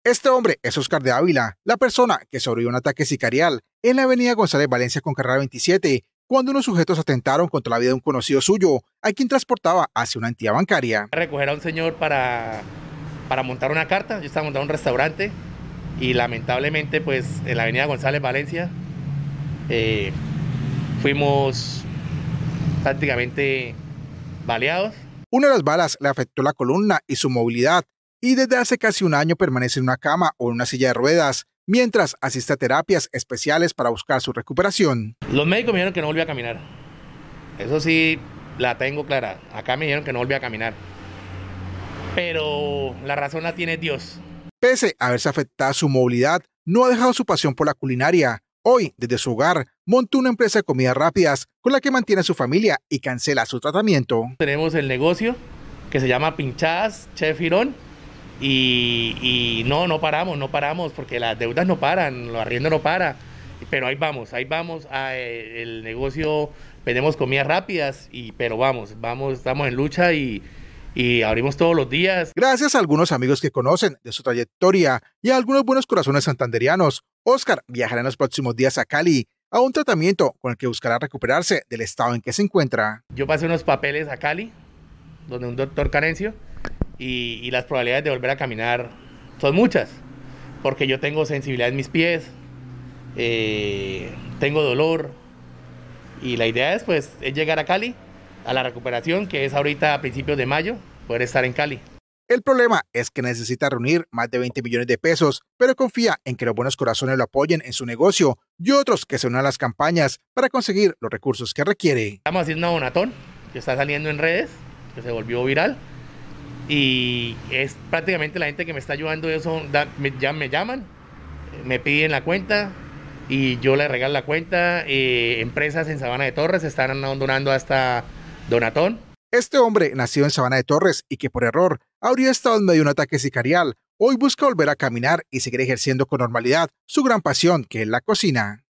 Este hombre es Oscar de Ávila, la persona que sobrevivió a un ataque sicarial en la avenida González Valencia con carrera 27, cuando unos sujetos atentaron contra la vida de un conocido suyo, a quien transportaba hacia una entidad bancaria. Recoger a un señor para montar una carta. Yo estaba montando un restaurante y lamentablemente pues en la avenida González Valencia fuimos prácticamente baleados. Una de las balas le afectó la columna y su movilidad, y desde hace casi un año permanece en una cama o en una silla de ruedas, mientras asiste a terapias especiales para buscar su recuperación. Los médicos me dijeron que no volvía a caminar. Eso sí, la tengo clara. Acá me dijeron que no volvía a caminar. Pero la razón la tiene Dios. Pese a haberse afectada su movilidad, no ha dejado su pasión por la culinaria. Hoy, desde su hogar, montó una empresa de comidas rápidas con la que mantiene a su familia y cancela su tratamiento. Tenemos el negocio que se llama Pinchadas Chef Girón y no paramos porque las deudas no paran, los arriendos no para. Pero ahí vamos, el negocio, vendemos comidas rápidas, pero vamos, estamos en lucha y abrimos todos los días. Gracias a algunos amigos que conocen de su trayectoria y a algunos buenos corazones santanderianos, Oscar viajará en los próximos días a Cali a un tratamiento con el que buscará recuperarse del estado en que se encuentra. Yo pasé unos papeles a Cali, donde un doctor Carencio, y las probabilidades de volver a caminar son muchas, porque yo tengo sensibilidad en mis pies, tengo dolor, y la idea es llegar a Cali, a la recuperación, que es ahorita a principios de mayo, poder estar en Cali. El problema es que necesita reunir más de 20 millones de pesos, pero confía en que los buenos corazones lo apoyen en su negocio y otros que se unan a las campañas para conseguir los recursos que requiere. Estamos haciendo una donatón que está saliendo en redes, que se volvió viral, y es prácticamente la gente que me está ayudando. Ya me llaman, me piden la cuenta y yo les regalo la cuenta. Empresas en Sabana de Torres están donando hasta donatón. Este hombre, nacido en Sabana de Torres y que por error habría estado en medio de un ataque sicarial, hoy busca volver a caminar y seguir ejerciendo con normalidad su gran pasión, que es la cocina.